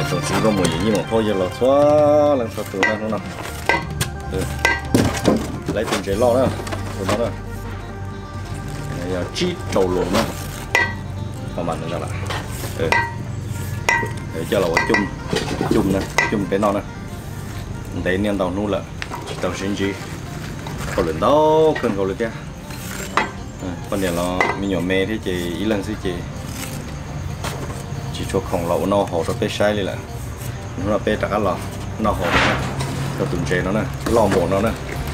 tổng chỉ có mùi gì mà thôi giờ là xóa lần sau từ nó không nào lấy tiền chế lo đó từ đó đó chi đầu lùn đó còn mình nữa là để cho là chung nè chung cái non nè để nên tàu nu là tàu sinh chi còn lần đó cần cầu được kia còn để là mình nhỏ mê thế chị ý lần xí chị chỉ cho khổng lồ nó hồ cho cái sai đi là nó là bé trả lò nó hồ nè cho từng chế nó nè lò mổ nó nè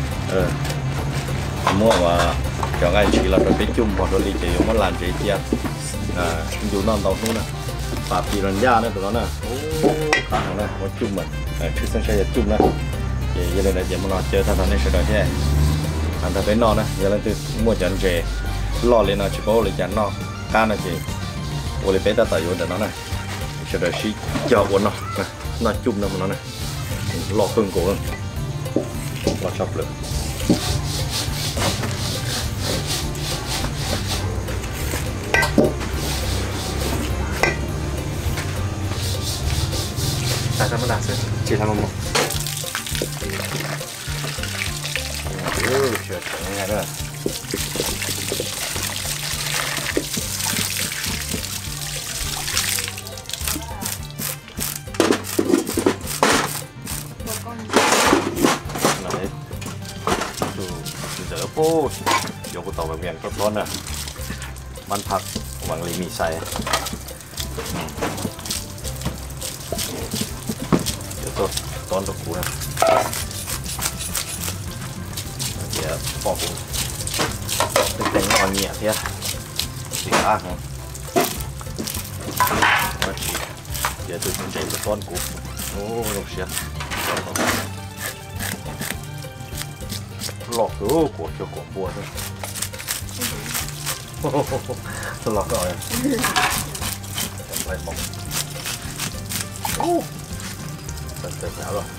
mua mà chọn ai chỉ là cái chung hoặc là chỉ muốn làm chế chia dù non tàu nu nè và chỉ lần da nữa tụi nó nè khá hàng nè một chung mình thứ sang xe chung nè giờ này là giờ mà nó chơi thằng này sẽ đợi thế anh ta thấy non nè giờ lên từ mua chọn chế lo lên nó chỉ có lấy chọn nó can là chị ô lấy bé ta tại vô nó này sẽ đợi xí cho của nó chung nó này lo cưng cổ lo chọc được tại sao nó đạt thế chỉ làm một chuyện nghe đó ô, vô cái tàu bệnh viện tốt luôn nè, banผักหวังลีมีใส่เดี๋ยวต้นตะกูนะเดี๋ยวปอกเป็นอ่อนเนี่ยเพี้ยสีอ่างเดี๋ยวตัวใจจะต้นกูโอ้ลูกเชียหลอกตัวกดจะกดบัวด้วยหลอกเลยจำไปมองโอ้เต็มแล้วหรอ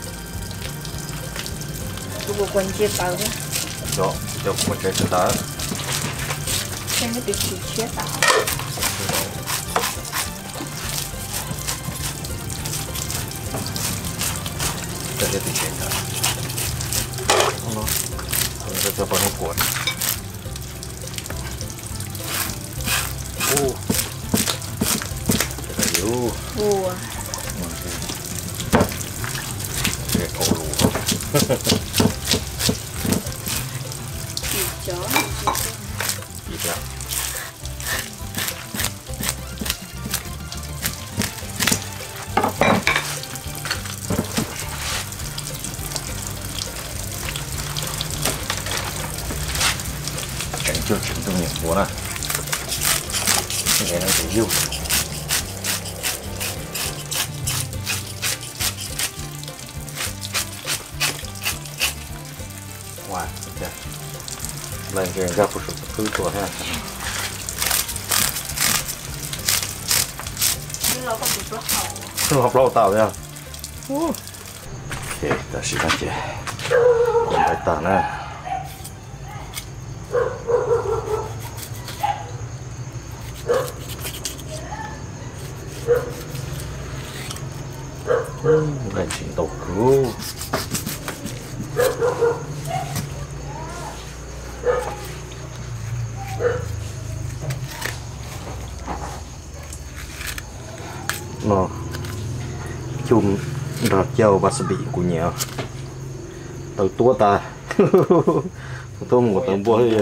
กูบอกคนเจ็บเปล่าเนี่ยจะคนเจ็บจะตายใช่ไม่ติดฉีดเชื้อตาจะติดเชื้อจะปนกวดโอ้จะอยู่โอ้เด็กโอ้ลูอีกจ้ออีกแล้วchưa chuyển trong miệng bố này cái này phải yêu wow ok lần kia ra phụ sự thứ của ha เราก็ติดรถเขา học lâu tàu nha ok ta sẽ làm gì phải tao nè gần chuyện tàu cứu nó chung đợt dầu bát bị của nhà từ tua ta tôm một tấm búa hay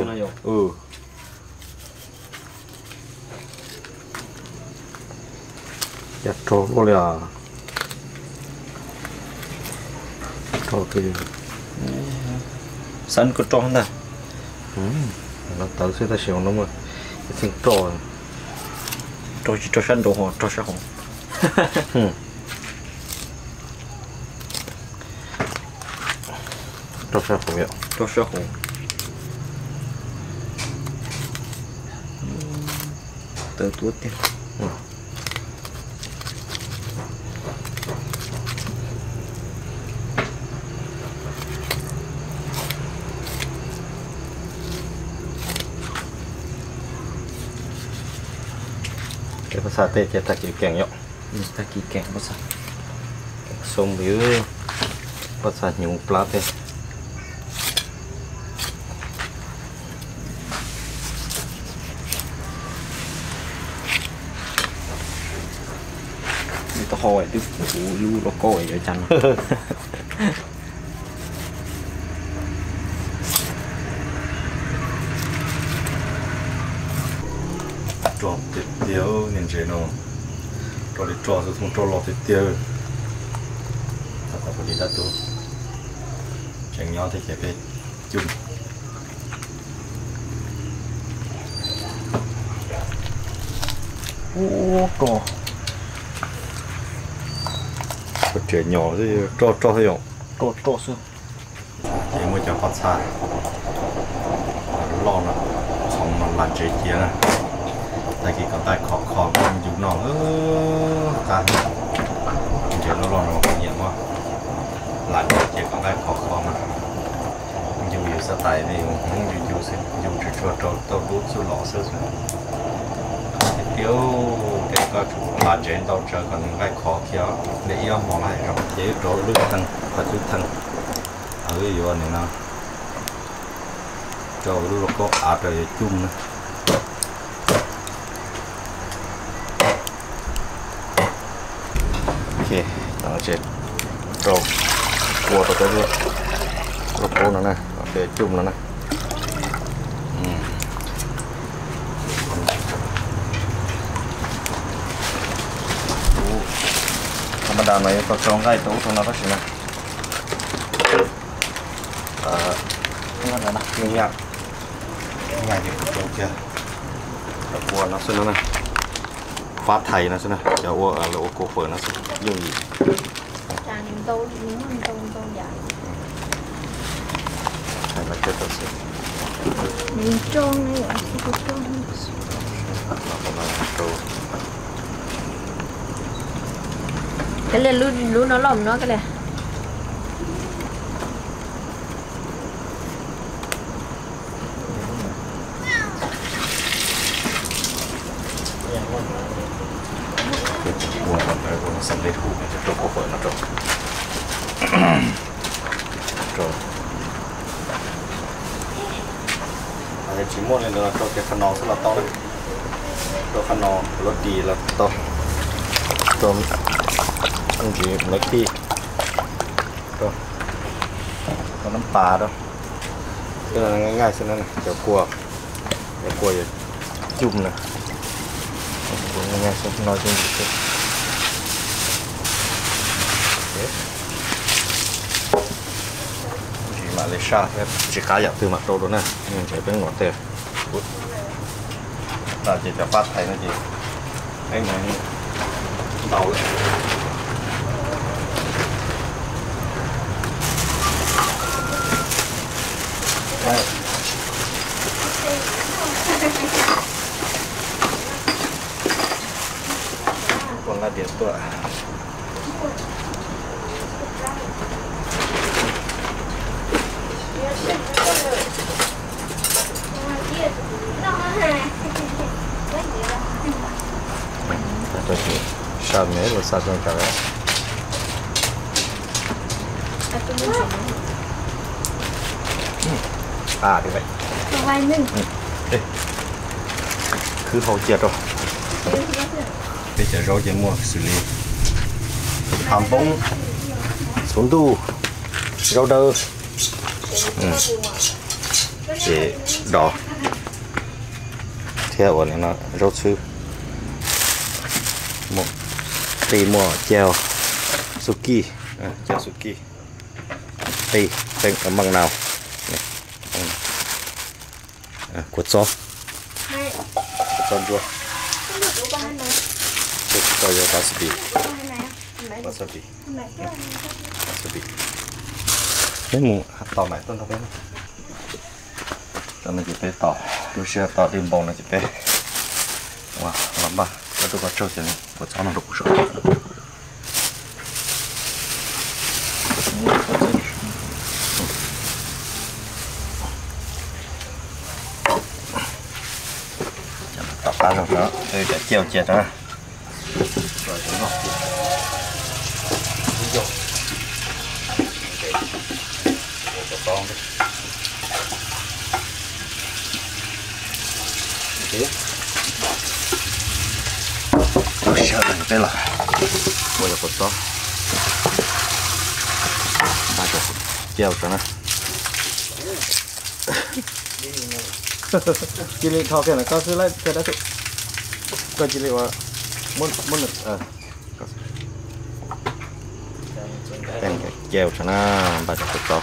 chặt trộn luôn à trộn thì sẵn có trộn nè nó tới sẽ ta xỉu nó mà cái trộn trộn chỉ trộn sẵn đồ hồ trộn sẵn hồ trộn sẵn hồ vậy trộn sẵn hồ tới tuốt đi cáiภาษาเตะจะตะกี้แกงเยอะตะกี้แกงภาษา xong dưới bắt sạch những plát thế tao hỏi tức lu nó coi ở chân trộn thịt tiêu nhìn thấy nó rồi trộn rồi không trộn lọt thịt tiêu ta phải đi đặt tu chẳng nhau thì phải chung ô cò có trẻ nhỏ thì trộn thôi không trộn xương chỉ mới cho phát xa lo nó xong nó làm chế chia nè tại khi còn tay khó khó mình dùng nó ta mình chỉ nó lo nó không nhiều quá làm chế chia còn tay khó khó mà dùng nhiều sao tay thì không dùng xin dùng chỉ cho tao đút số lọ sơ tiêu cái có chủ làm chế tao chờ còn tay khó kia để yêu mong lại rồi chế chỗ lúc thằng và lúc thằng ở cái chỗ này nó cho lúc có áo trời chung nữa ok nó chết rồi cua vào tới luôn lúc cô nó này để chung nó này thằng đàn này có tròn gai tủ trong nó có gì nè nó là mình nhạc ngày thì cũng chưa cua nó xin nó này phát thầy nó xin này cho ô là ô cô phở nó xin dùng gì tràn đâu những đâu dài thầy là chết rồi xin mình trôn này rồi thì trôn cái này luôn nó lỏng nó cái này buồn còn phải buồn sắm lấy thu để cho cô phở nó trộn rồi chỉ muốn là cho cái phần nòng rất là to đấy cho phần nòng lót đi là to cho ăn chỉ mấy khi rồi có nấm pà đâu cái làง่ายๆxin này chảo cua vậy chung nàyง่ายๆxin nói chung gì Malaysia chỉ cá dọc từ mặt trâu đó nè mình chỉ bên ngọn tè ta chỉ cho phát thầy nó gì anh này đầu đây còn là điện tuổi sao mấy là sao trong cả đấy à thì vậy vai nưng cứ thâu chia rồi bây giờ rau chỉ mua xử lý hàm bông xuống tu rau đơ để đỏ theo này nó rau sư một tì mua chèo suki chèo suki tì tên ở măng nào cuộn gió con chua cho vô wasabi cái mù tỏ mày tôi không biết cho nên chỉ phải tỏ tôi sẽ tỏ tim bông này chỉ phải wow lắm ba tôi có trâu thì của cháu nó rụng rồi tỏ cá rồi đó tôi đã chiều chè đó rồi chúng nó cho con đi sợ này cái là bây giờ có to ba chục treo cho nó chỉ lấy thao cái này có lấy cái đó có chỉ lấyว่าmuốn được cái treo cho nó ba chục to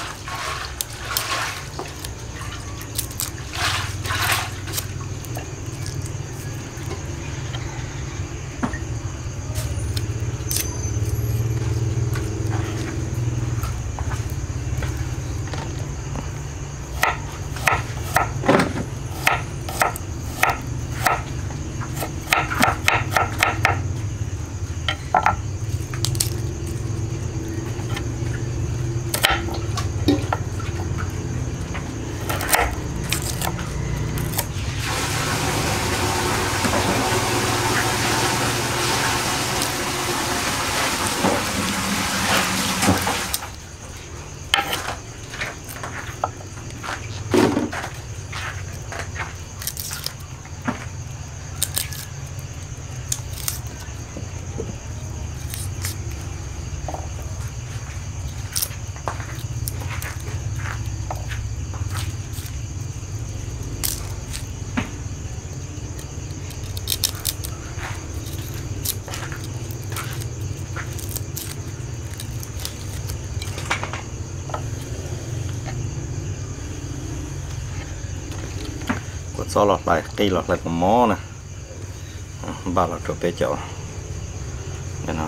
so lọt lại cây lọt lại của mó nè ba lọt rồi bé chậu để nó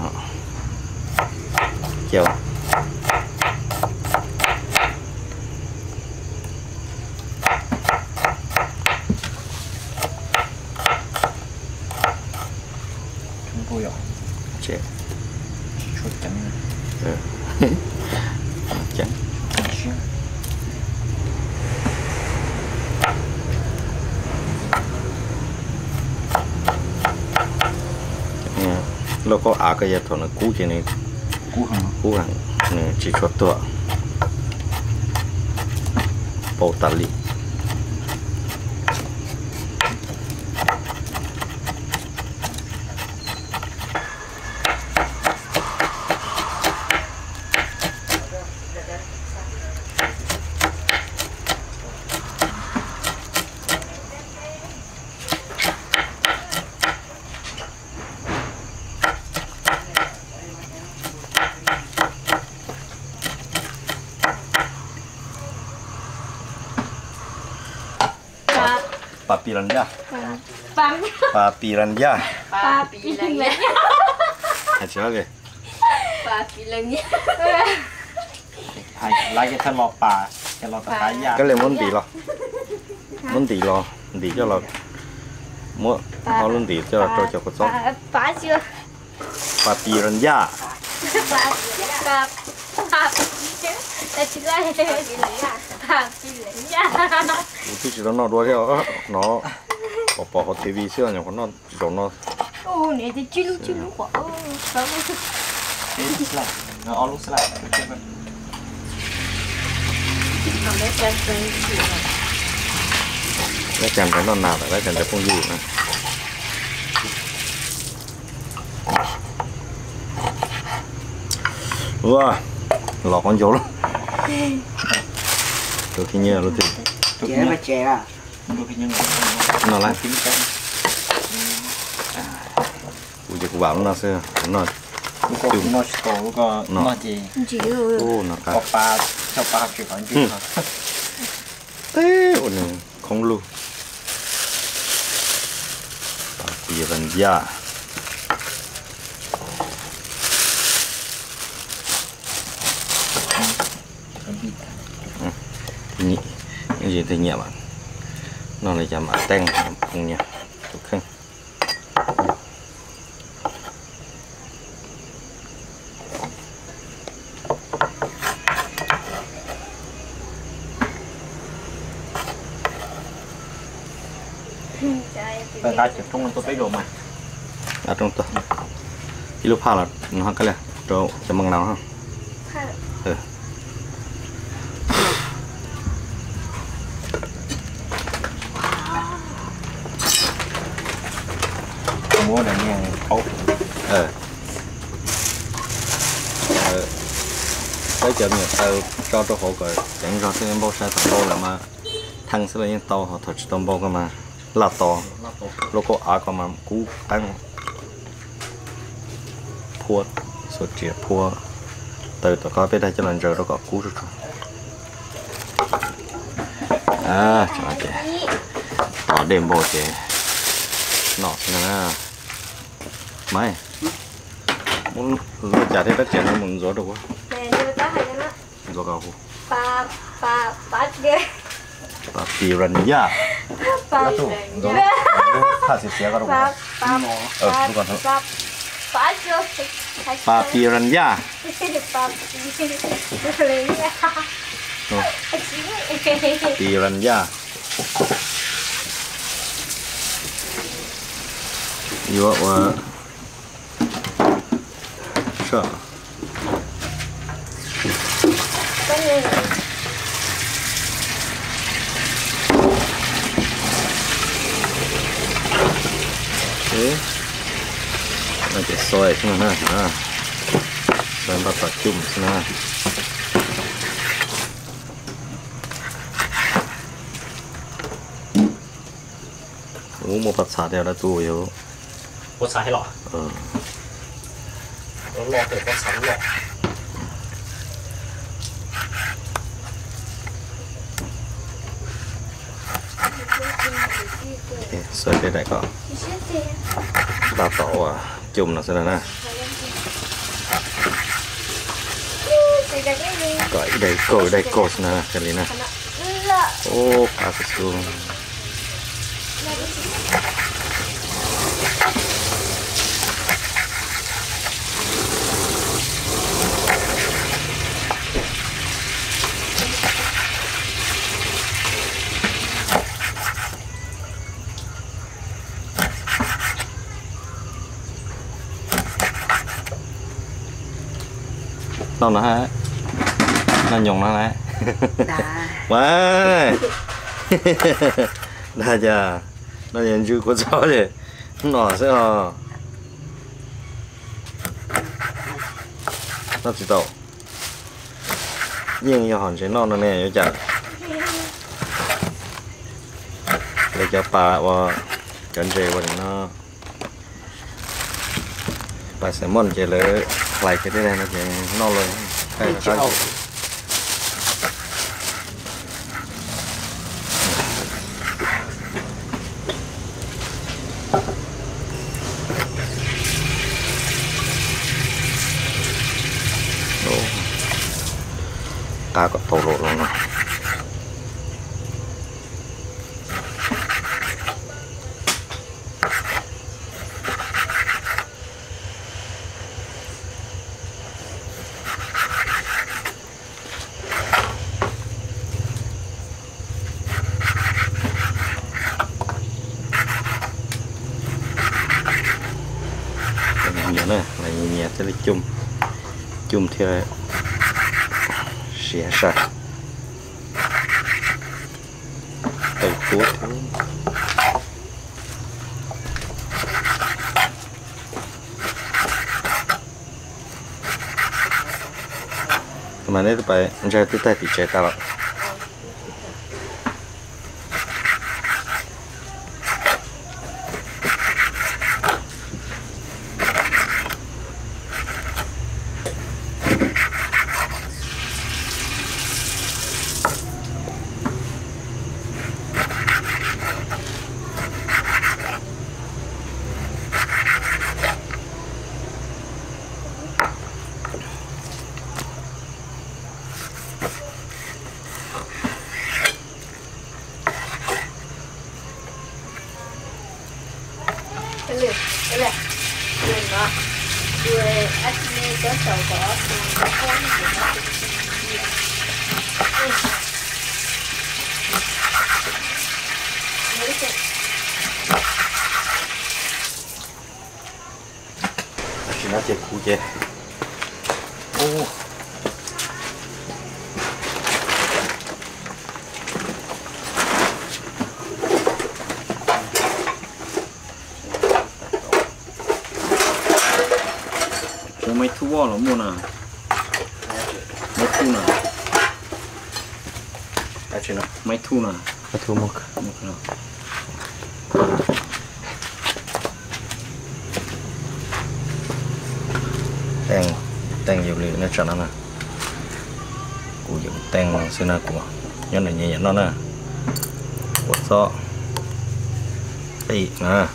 chậu không vui ạ chết chuột trắng trắng lúc có cái gì thôi nó cú chỉ này cú hàng này chỉ choตัวbầu tạt li Papiranha. Papiranha. Papiranha. Hãy chơi cái. Papiranha. ai lấy cái thân lọt bà cái lọt thái da Cái này muốn tỉ lò tỉ cho lò mua nó luôn tỉ cho con sóc. Phá chưa? Papiranha. Thì chỉ nó đuôi theo nó bỏ họ tivi xưa nhỉ nó rồi nó ô này thì chú quả nó on lúc lại nó chẳng cái non nào lại chẳng cái không gì nữa wow lọ con dấu lắm được khi nhiều rồi thì chè mà chè à được khi nhiều nó lại ui giờ cô bảo nó xưa nó nó tổ có nó gì ô nó có ba cho ba kiểu bánh gì thế ôi này không luôn Papiranha nhị cái gì thì nhẹ bạn nó lại chạm ở ten không nhỉ được không phải ta chụp trong tôi thấy đồ mà ở trong tôi cái lúc pha là nó cái này rồi cho măng nào không giờ mình tao cho họ cái chẳng cho cái bao sai tao bao là mà thằng sẽ là những tao họ thật tao bao cái mà là to lúc có ở cái mà cú tăng phua sốt chè phua từ tao có biết đây cho lần rồi nó có cú rồi à chả chè tao đem bao chè nọ nè mấy muốn chả thấy đất chè nó muốn gió được không nè đưa tới hay nó gió cao không ba ghê ba piranha ba thà xịt xé có đâu ba đúng còn thôi ba chưa ba piranha piranha yêu quá sợ thế nó chỉ xoay thế này nè xoay bắt đầu chùm thế này một bát xả theo là tu yếu bát xả hay lọ nó lọ từ bát xả lọ xoay cái này có đào tổ à chùm nó sẽ là nè cởi đây cột nè cái này nè ô cá xuống đâu nó hả nó nhung nó nè quá đa giờ nó nhận chưa có gió gì nó sẽ nó chỉ tàu nhưng giờ hòn sẽ non nó nè chả để cho bà và chân dê và nó bà sẽ mòn chỉ lấy lại cái này nó chỉ no rồi cái là cá có tổ lộ luôn rồi nhớ này là nhẹ sẽ là chung theo xẻ sạch từ cuối mà nếu phải ra tới tay thì chạy tao cái này nó người acne có sầu có chỉ nó chơi cú chơi ô mấy thú bò nó mua nè mấy thu nào ai chuyện nào mấy thu nào cái thu một nào teng nhiều liền nó chọn nó nè cụ dụng teng xin là của nhân là nhẹ nhàng nó nè bột xọ tị nè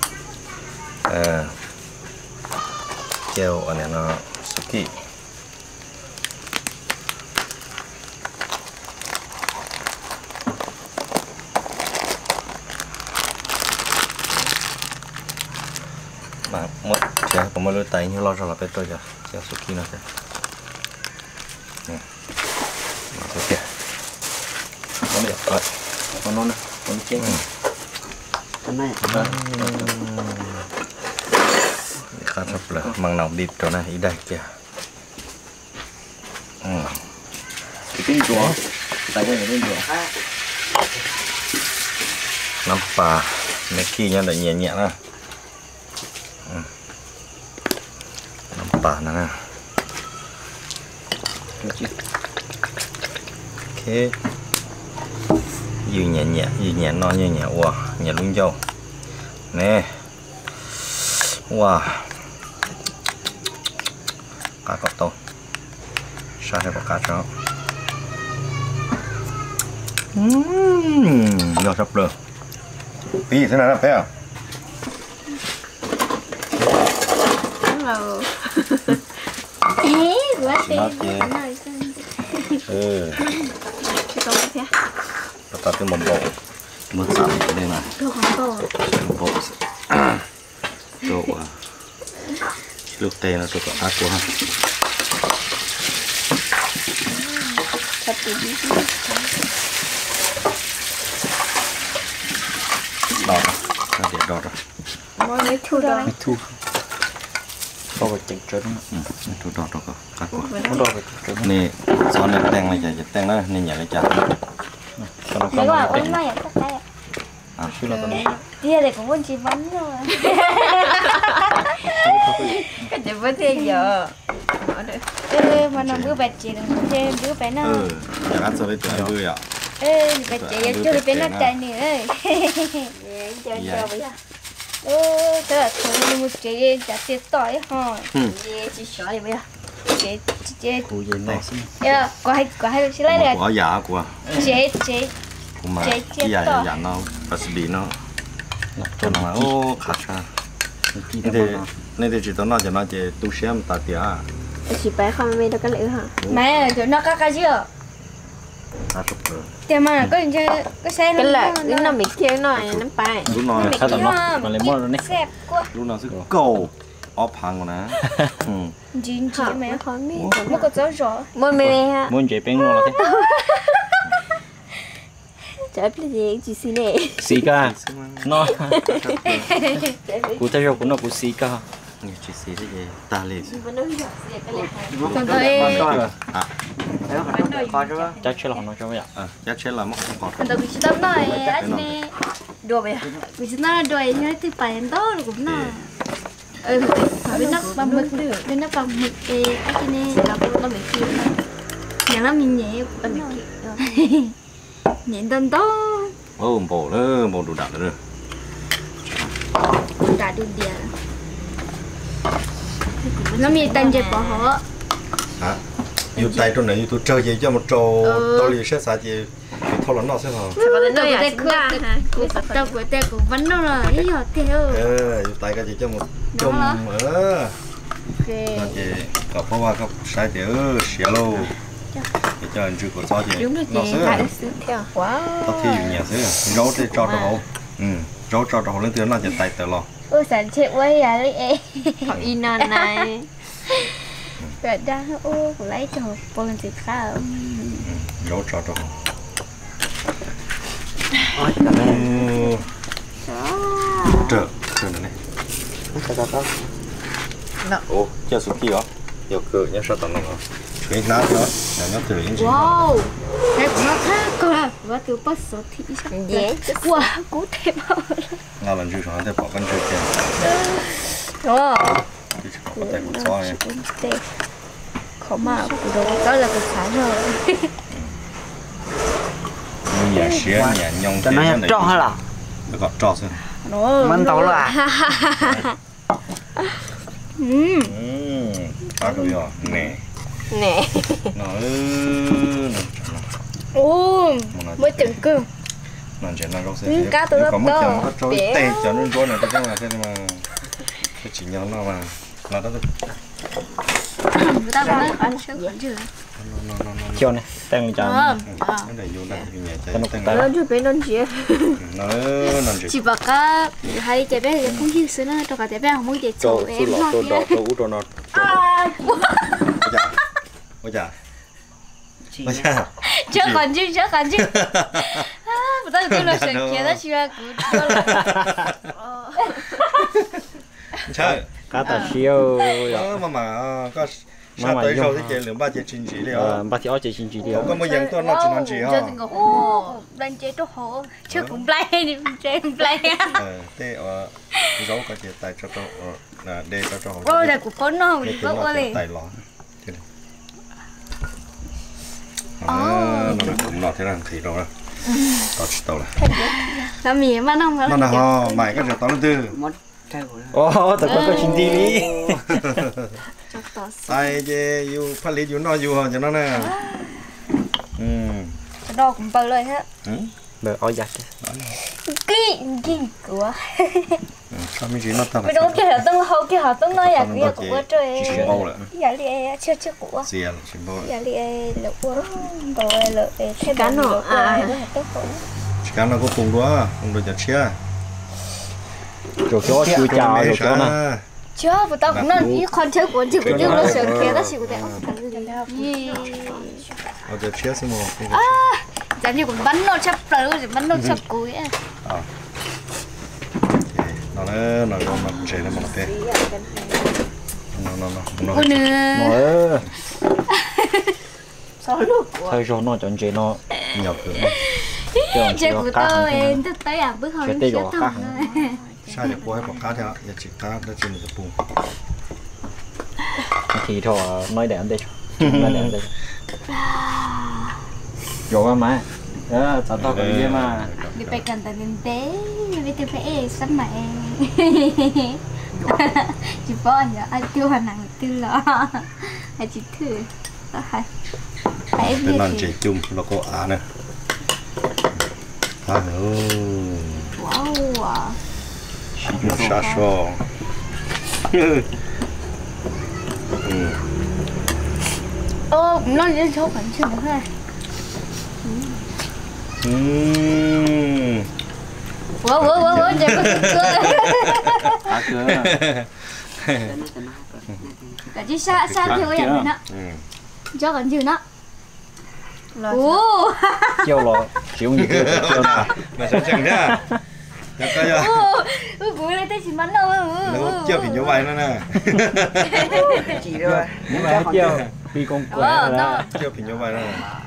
keo anh này nó suki mà một chế có một lưỡi tay như lo cho là biết tôi chưa chế suki nó kìa nè nó kìa nó đẹp rồi nó nè nó chết cái này khá thật là mang nòng đi chỗ này ý đây kìa cái chùa tại đây là cái chùa nắm pà mấy kia nha để nhẹ nhẹ nè nắm pà nè ok dư nhẹ nó nhẹ wow nhẹ luôn dâu nè wow cá cọp tôm sao hay bỏ cá chó ngon sắp được tí thế nào đó phải không hello ê quá nó tiền tao cái mồm bộ mưa sẵn ở đây này mồm bộ đồ lúc tê là tôi có ác quá ha đỏ rồi nó để đỏ rồi mấy thu đó mấy thu có một chỉnh trứng mấy thu đỏ rồi có quá không đo được trứng nè sau này teng này chạy teng đó nên nhảy lại chặt mấy quả ôn mai ở tất cả à chứ là tao tia này cũng muốn chỉ bắn rồi cái gì với tia giờ mà nó bữa bẹt chị đừng chơi bữa bẹt nó chẳng ăn sao với tụi vui ạ bẹt chị chơi bẹt nó chạy nè ơi chơi bây giờ thế là thôi một chị chả tiệt tỏi hả chị sợ gì bây giờ chị củ gì này có hai chị lấy này của giả của chị mà giả nó và xử lý nó cho nó ô khá xa nên thì chỉ tao nói cho nó chỉ tu xem ta tiếc chị bé không biết được cái lửa hả mẹ chỗ nó có cái gì à tiền mà có những cái xe cái là nó bị kêu nó nó bay lúc nào sao tao nó mà lấy món rồi xẹp quá lúc nào sẽ cầu ốp hàng nè chị mẹ không biết nó có dấu rõ mua mê ha muốn chơi bánh rồi thế chả biết gì chỉ xin nè xì ca nó cụ thể rồi cũng nó cụ xì ca chỉ xí thế gì ta lên còn tôi chắc chưa là nó cho vậy chắc chết là mất không còn còn tôi bị tao nói anh nè đùa vậy bị nó đùa như thế phải em đó cũng nó bên nó bằng mực bên nó bằng mực thì cái này là nó bị kia nhà nó mình nhẹ bằng mực nhẹ đơn đó ô bộ nữa bộ đủ đạn nữa đã đủ địa nóมีตันเจ็บปะเหรอ hảอยู่tay trong này tôi chơi gì cho một trò tôi liền sẽ xài gì thôi là nó sẽ hả nó là chúng ta hả tao của tao cũng vẫn nó là ý họ theo อยู่tay cái gì cho một chùm nó gì có phá hoa có sai thì xỉa lâu để cho anh chưa có sao gì nó sẽ tao thiอยู่nhà sẽ rau thì cho đâu rau cho đâu lên tiếng nó chỉ tay tự lo sản chết quay à đấy em hoặc in này rồi đang ô lấy cho con gì khác rau cho đâu trời này ồ chơi suki hả nhiều cửa nhá sao tao nó cái nát nữa là nó từ những gì wow cái nó khác cơ và từ bắt số thị dễ wow cú thế bao nào lần trước chúng ta bỏ con chơi chơi đúng không thì chỉ có tay một xóa này khó có mà của đồ đó là cực sáng rồi nhà xía nhà nhông cho nó tròn hay là nó có tròn xem mình tàu là cá cái gì nè nè nó ô mới từng cơ nó chỉ là rau xê cá tôi có một to chấm trôi tê cho nên rau này tôi chắc là cái mà cái chỉ nhau nó mà là đó người ta bảo ăn sớm vẫn chưa chiều này tăng cho cái này vô đây nhà chạy tăng nó chụp bên nó chị nó chỉ chỉ bảo cá hay chạy bé không chịu sữa nữa cho cả chạy bé không muốn chạy chỗ em thôi tôi nó ôi chà chưa còn chứ người ta tôi là sợi kia đó chỉ là chơi cá tà chiều mà có sao tới sau thì chơi lượng ba chơi chính trị đi ba thì ở chơi chính trị đi có một dạng tôi nó chỉ nói gì ha đang chơi chỗ hồ chưa cũng play đi chơi cũng play thế dấu có chơi tại cho là để cho ôi là của con nó bị vỡ qua liền tại lò nó thế là thì đâu đó tao là làm gì mà nó là ho mày cái gì tao nó tư ô tao có chính trị đi tại chứ yêu phát lý yêu nó yêu cho nó nè đo cũng bự rồi hết bờ oi giặt kinh quá sao mới chỉ nó tao bây giờ kia họ tung hậu kia họ tung nói là kia cũng có chơi chỉ bao lại giả li chưa của gì chỉ bao giả li lỡ quá rồi lỡ thêm cá nọ cá nó có cùng đó cùng đôi chặt chia chỗ chỗ chưa chào chỗ chỗ nè chưa vừa tao cũng nói ý con chơi của chị cũng như nó sửa kia đó chị cũng thế ở chặt chia xem một giả như cũng bắn nó chấp rồi bắn nó chấp cuối nó có mặt trời nó mặt thế nó ôi nè sao lúc thôi rồi nó chọn chơi nó nhập cửa chơi của tôi em tức tới bước hồi cái tê khác sai được bố hay bỏ cá theo giờ chỉ cá đã trên được bùng thì thôi nói để anh đây nói để anh đây rồi mà sao tao cái gì mà đi bay cần tận đến té đi tới phải sắp mẹ chỉ bỏ nhở ai tiêu hoàn năng tiêu lọ hay chỉ thử hay phải cái non chỉ chung nó có nè wow nó sát so ô nó lên số khoản chưa được ha wow chơi bất cứ cả chỉ xa theo cái dạng này nè cho còn chưa nó chiều lò chiều như thế chiều nào mà sao chẳng nhá cuối này tôi chỉ bắn đâu nó chưa bị như vậy nữa nè chỉ rồi nhưng mà chiều vì con quẻ là chưa bị như vậy nữa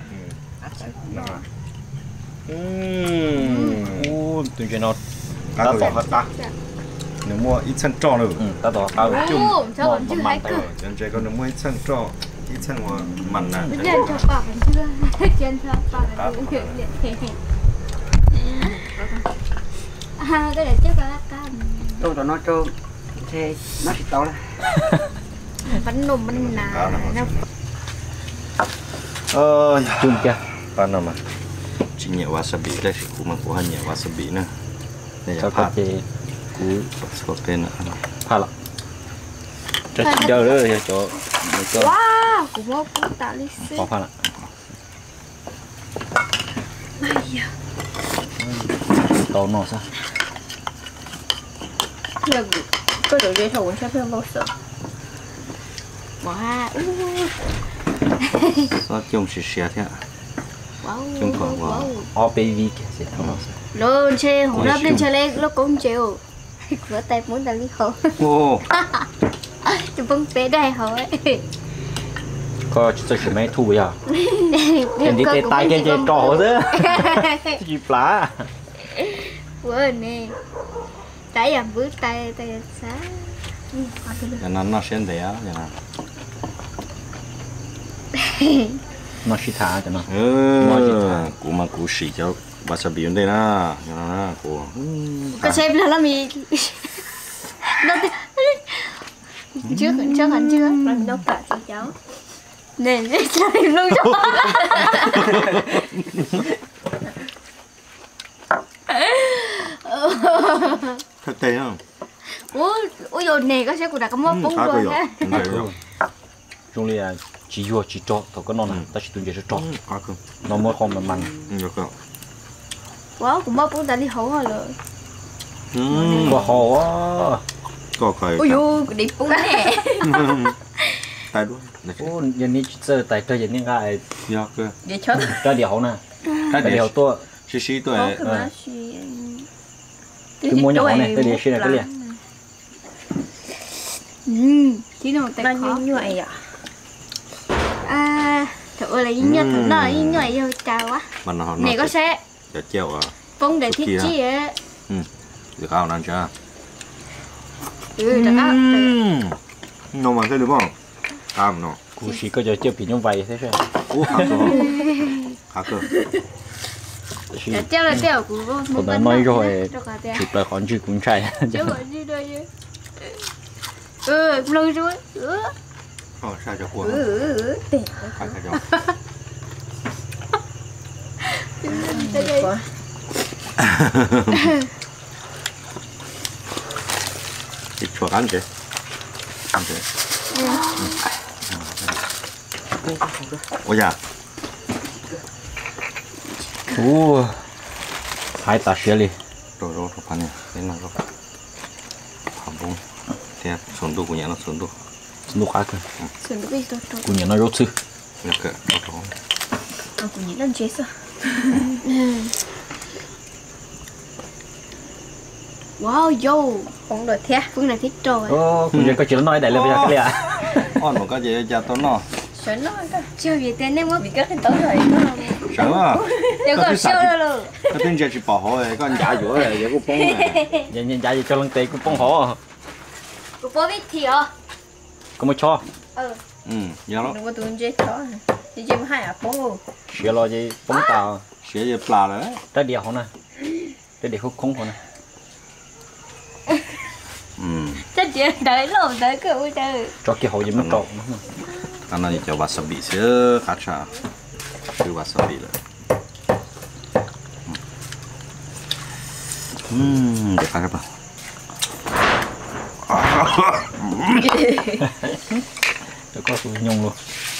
tụi chuyện nó cá tỏ ta nếu mua ít chân trò nữa ta tỏ cao chung cho còn chưa hay cơ chân chơi con nếu mua ít chân trò ít chân mà mặn nè chân cho bạc còn chưa chân cho bạc cái này chắc là cá tôi cho nó cho thế nó thì to đấy bánh nôm bánh nà chung kia pan nào mà chỉ nhẹ wasabi đây thì cũng mà có nhẹ wasabi nữa đây cho là cái gì cú sốt tên nữa pha lắm cho chị đâu nữa cho wow cũng có cú tạ lý xí pha lắm tàu nó sao cái đồ dây thầu sẽ không bao giờ wow nó chung chỉ xé thế chung còn wow baby kia sẽ không bao giờ luôn chơi hổ lấp lên chơi lên nó cũng chịu vỡ tay muốn là lý hổ chụp bông bé đây hỏi có cho chị mấy thu bây giờ em đi tay cái chơi trò đó chị plá bữa nè tay làm bước tay sáng nó xén thế á vậy nào nó xịt thả cho nó cú mà cú xỉ cho wasabi đây na nó cú có xem là mì nó trước hẳn chưa làm nấu cả cho cháu nè chơi luôn cho thật tệ không ôi rồi nè có sẽ của đã có món bún rồi á chúng là chỉ vô chỉ cho thôi có non này ta chỉ tuân chỉ cho không nó mới không mà mặn được không quá của món bún đã đi hổ rồi có hồ có cái ôi dồi đi bún nè tay đuôi ô giờ ní chơi tại chơi giờ ní ngay do cơ để chốt cái điều nè cái cái điều tôi xí tuổi cái mua nhỏ này cái điều xí là cái liền chỉ nào nó tay như khó vậy à à trời ơi là nhất thằng nó như vậy vô chào quá mà nó này có sẽ để treo à bún để thiết chi á được ao ăn chưa được á nó mà thấy được không cam nó cú xí có giờ chưa bị như vậy thế sao cú hả cơ để treo là treo của còn đã nói rồi chụp lại con chữ cũng chạy chứ gọi như đây lôi rồi sao cho cua tiền phải cho quá thịt chuột ăn chứ ôi da hai ta xía đi rồi phần này đến nào rồi hỏng bông thế sồn đồ của nhà nó sồn đồ nó khác rồi sườn cái gì tôi của nhà nó rốt sư được cơ đó cũng nhìn lên chết sao wow yo bún được thế phương này thích rồi ô của nhà có chuyện nói đại lên bây giờ cái liền on một cái gì cho tôi nó sớm nó cái chưa về tên em vì cái tối rồi sợ à đều có siêu rồi cái tiếng chỉ bỏ thôi con giả dũa này cái bông này giờ nhìn giá gì cho lần tệ cũng bông hổ của bố biết thì à có một cho giờ nó đừng có tụi chết đó thì chỉ hai à bún xía lo gì bông tàu xía gì pla đấy trái điều không nè trái điều không không nè chắc chị đợi lâu tới cửa ui trời cho cái hậu gì nó trộn cái này cho wasabi xíu khá chả cứ wasabi rồi để khai ra cho có sự nhung luôn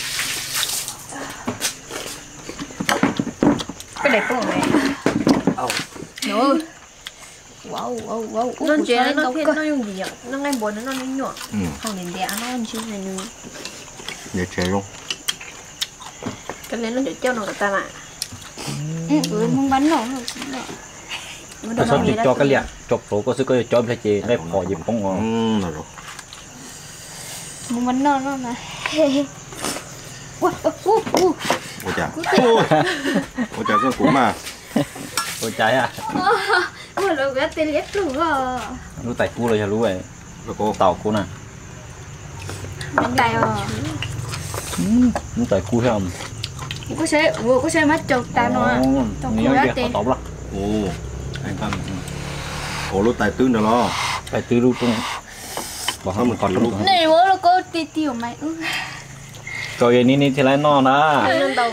cái này bún này nữa wow nó chế nó thêm nó dùng gì nhở nó ngay bún nó nhỏ không đến đẻ nó ăn chứ này nữa để chế luôn cái này nó để cho nó ta mà muốn bánh nổ nó sắp thì cho cái liền chọc số có sự có cho cái gì đây khỏi gì bông ngon rồi muốn bánh nổ nó này ui ôi chà cái củ mà ôi trái à ui rồi bé tên lết luôn à lú tay cú rồi lú này cô tàu cú nè bánh tay à lú tay cú thấy không có xe mắt chọc ta nó nếu như họ tàu lắm ồ anh ta ồ lúc tài tương được lo tay tư lú tung bỏ hết một còn lú này bố nó có tiêu mày rồi ní thì lại no đó nó đầu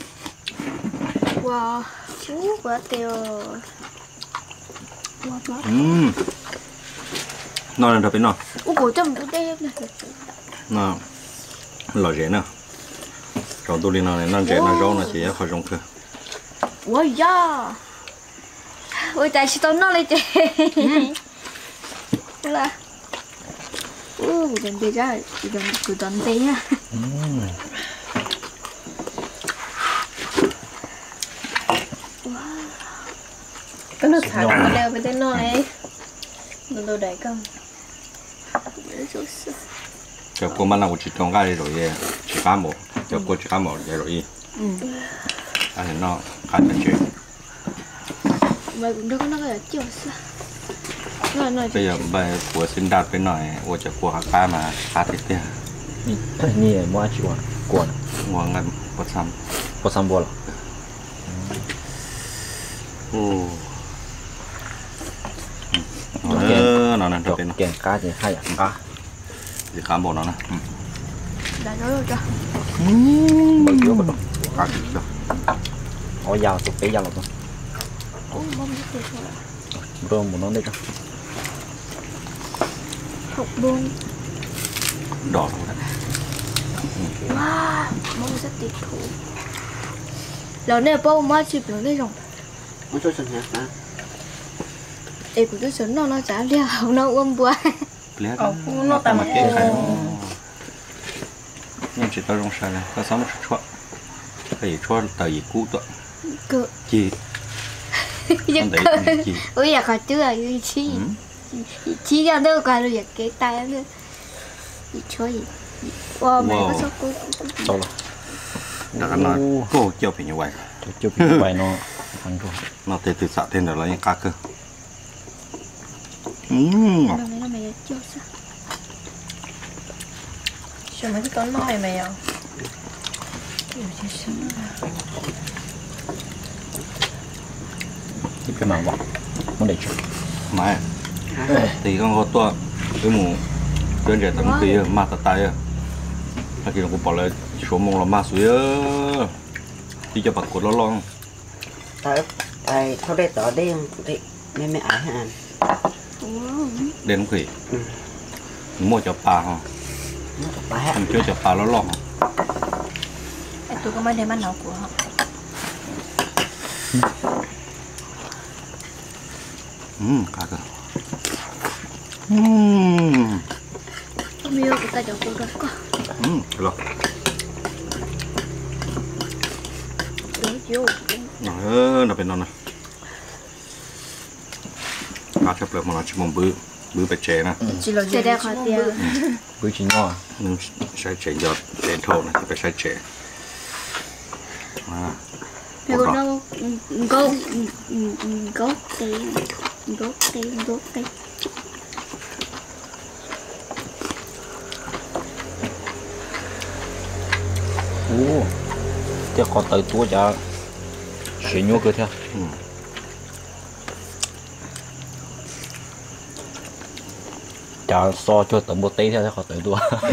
wow quá tiêu nó là được bên nó cổ trong cái đây này nó lò rễ nè rồi tôi lên này nó rễ nó rau nó chỉ khỏi rong cơ ôi da ôi tại sao nó lại chơi là đừng đi ra đừng cứ đón thế nha cái nước thải nó leo với tên nó này đồ đầy không cho cô mà làm chỉ trong cái rồi chỉ cá mổ cho cô chỉ cá mổ rồi anh nó khá là chuyện mày cũng đừng có nói là chiều sao bây giờ bài của sinh đạt bên này của chợ của cá mà khá thịt tiền นี่มั่วชัวกวนงัวงันปวดซ้พอซัมบัวหรอำโอ้นั่นนั่นดอกเป็นแกงกาจะให้อ่ะกาสีขาวบอกนะ đã nói rồi cho บางทีก็ต้องกาดีจ้ะเอายาวสุดไปยาวหรอก ủa mông cái tiền thôi รวมหมดน้องได้จ้ะ học buông ดอกนะ wow mông rất tuyệt thủ lần này bao má chụp được đây rồi nó cho sẵn nhạc hả để của tôi sớm nó chả đeo nó ôm bùa เปลี่ยน nó tạm mà cái khai nhưng chỉ tao trong sai này tao sống một chút thì cho tờ gì cũ tụi cơ chị giật đấy cơ chị ôi giờ khỏi chưa gì chi ra đâu cả rồi cái tay nữa gì chơi gì wow mẹ có số cô โตแล้ว đã ăn nói cô chiều phải như vậy จุบไปเนาะฟังดู nó từ từ xạ thêm rồi những cá cơ nó mẹ chơi sao Sao mấy cái con nói mày à? ที่เป็นหมาบอกมันได้ช่วย mà thì con có tua cái mù đơn giản tầm kia mà tạt tay là khi nó cũng bỏ lại số mông là ma suối đi cho bạc cột nó long tại thao đây tỏ đây thì mẹ ái hả đến quỷ mua cho bà hả bà hả mình chơi cho bà nó long Tôi có mấy đem ăn nào của họ. cá cơ miêu của ta cho cô đó có rồi vô nóเป็นนอนนะcá chépเลยมันจะมองบื้อไปเจนะ Chỉ là sẽ đeo khỏi tiền กุ้ยชิ้นย่อนึงใช้เจยอดเด่นโทนะจะไปใช้เจมา mẹ con đâu gốc tiền โอ้เดี๋ยวขอเตยตัวจะเสียโยกเลยเถอะจะซอช่วยเติมโบเต้เถอะขอเตยตัว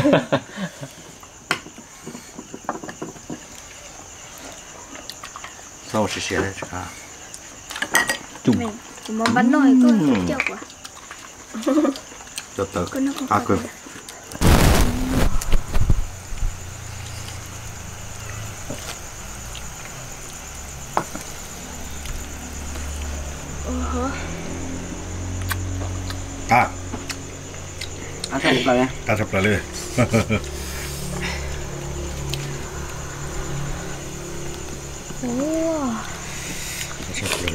sau sẽ xé đấy cá จุ่ม mẹ mà bắn nồi có chậu quá cho tớ con nó có cá cơ cá ăn xong rồi cá chép lạiเลย wow chép lại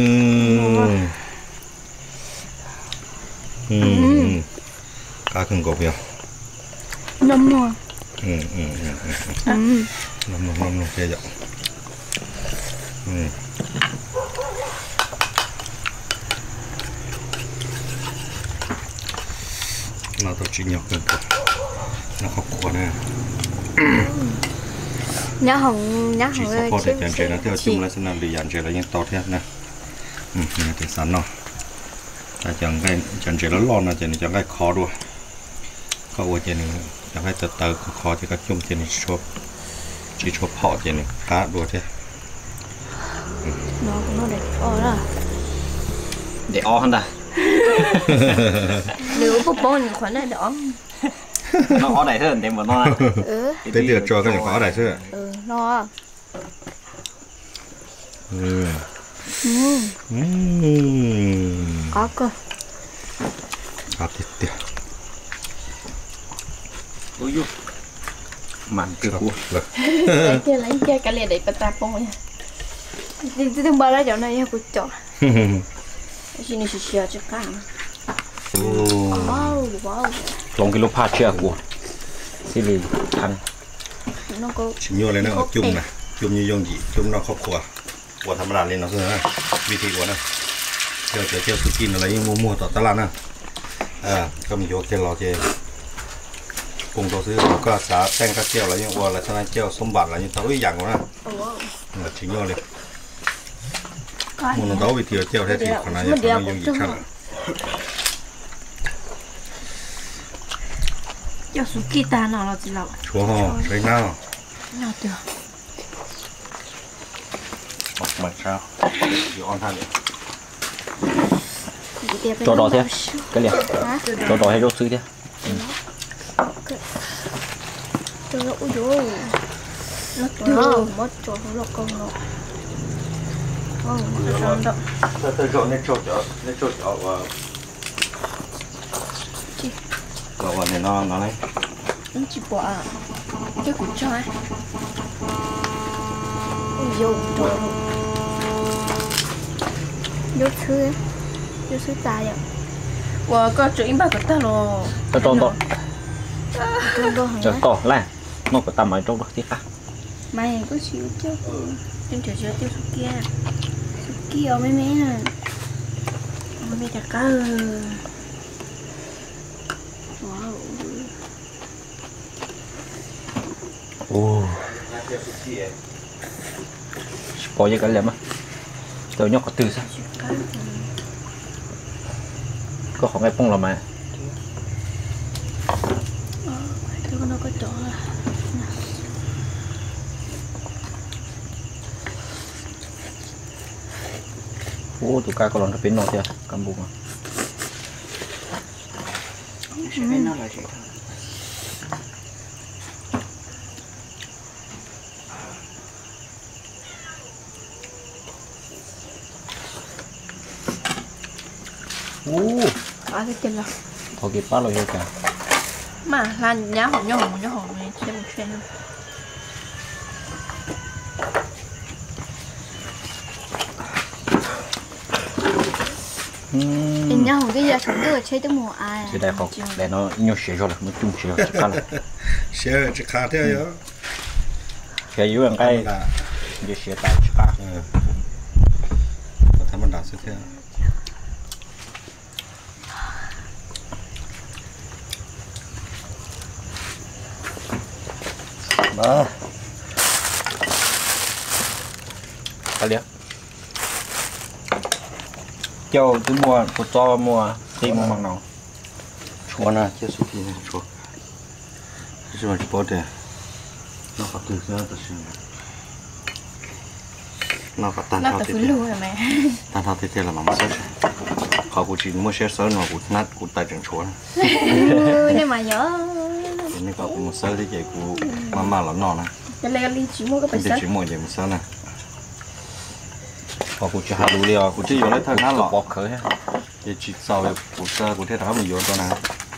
cá cưng cột nhiều nấm rồi nằm kia vậy nó tôi chỉ nhọc cưng nó khó quá nè nhá hồng chỉ có có để dàn chế nó theo chung là sẽ là để dàn chế là những to thế nè này thì sẵn rồi ta chẳng cái dàn chế nó lon là chỉ chẳng cái khó đua khó qua chỉ chẳng cái từ khó thì các chung chỉ chỉ chụp họ chỉ cá đua thế nó đẹp đó เดี๋ยวอ้อหันได้ nếu có bông khoản này đó น้องอ้อไหนเถอะเต็มหมดน้อง tới lượt cho cái này có đại chưa no có cơ có thịt tiệt ôi呦 mặn cực quá lấy cái liền để bật bông nha. đừng bao ra chỗ này của chọn Chỉ nên xìa cho cả. wow wow ลงกิโลพาเชือกกูสิริทัน nó có chỉ nhiều lên nó chung này chung như dùng gì chung nó khóc khỏa của thằng đàn lên nó rồi này vị trí của nó theo suki nó lấy mua tọt tala nè à cầm vô cái lò chơi cùng đồ thứ có xá ten các keo là như qua là cho nên keo sống bạc là như tao ý dạng của nó là chính nhau liền muốn nó đấu bị thiệt keo thế thì còn là như dùng gì khác cho số kita nào là gì nào chúa ho thấy nào nào được mặt sao thì on than cho đó thế cái liền cho đó hay rốt xứ thế cho nó ui dồi nó được mất cho nó là con nó tôi cho nên cho và rồi này nó này nó chỉ bỏ cái củ cho ấy ui dồi trời vô thứ tài ạ và có chuyện bà có ta lo cho cho to là nó có tầm ở trong đó thế ta mày có chịu chứ trên trời chưa tiêu số kia ở mấy nè mấy chả cá ô có gì cái lem á tôi nhóc có từ sao có không ai phong là mà nó có chỗ ô tụi cá có lần nó biến nó chưa cầm bụng à sẽ phải nó là gì thôi cái chân rồi thôi kịp bắt rồi vô cả mà là nhá hỏng này xem một chuyện mình nhau cái giờ chúng tôi chơi tới mùa ai thì đây không để nó nhiều sữa rồi mới chung sữa chỉ cá là sữa chỉ cá thế đó sữa yếu hơn cái nhiều sữa tại chỉ cá thằng mình đặt sẽ thế đó cái liếc châu từ mua của cho mua thì mua bằng nào chúa na chưa suy nghĩ chúa chứ mà chỉ bỏ tiền nó phát từ ra từ xưa nó phát tan thao thì tan thao thì là mà sớm họ cũng chỉ mua xe sớm nó cũng nát cũng tay chẳng chúa nhưng mà nhớ nên có một sớm thì vậy cũng mà là nó này cái này đi chỉ mua cái bánh chỉ mua vậy một sớm này họ cũng chỉ hạ đủ liều cũng chỉ dùng lấy thằng nó lọ bọc khởi ha thì chỉ sau thì cũng sơ cũng thế đó mình dùng cho này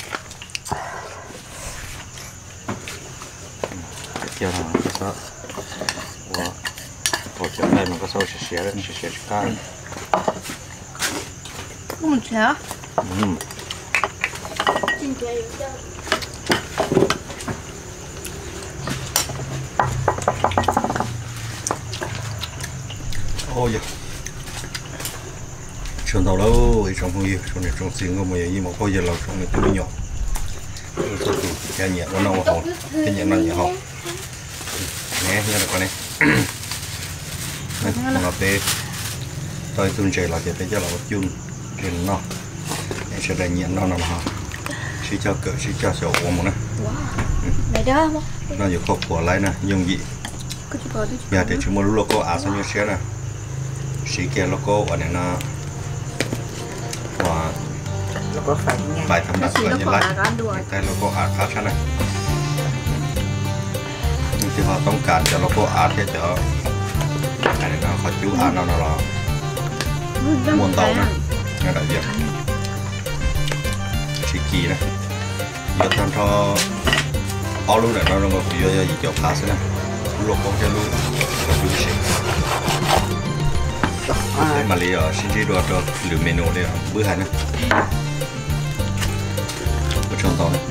kiểu nào cái đó và chỗ này mình có sâu xẻ đấy xẻ cá không chả ôi giời trường tàu đâu ở trong không yêu trong này trong xin có một gì mà có giờ là trong này tôi nhỏ cái nhẹ nó nâu hậu cái nhẹ nó nhẹ hậu nè như là con này nó tê tôi tuân chạy là chỉ phải cho là một chung thì nó sẽ đại nhẹ nó nằm hậu chỉ cho cỡ chỉ cho sầu ôm một nè mày đó nó nhiều khóc của lại nè dùng gì giờ thì chúng mình logo à sao như thế này sĩ kia logo ở đây nó và logo phải nha bài thầm đặt là như lại tay logo à khác thế này nhưng thì họต้องการจะ logo à thế cho cái này nó họ chú à nó là muôn tàu này nó đại diện sĩ kỳ này giờ thằng cho ao luôn này nó nó có gì gì cho khác thế này logo cho luôn có chú sĩ mà lý ở xin chỉ đồ cho lựa menu đây bữa hai nữa ở trong tàu này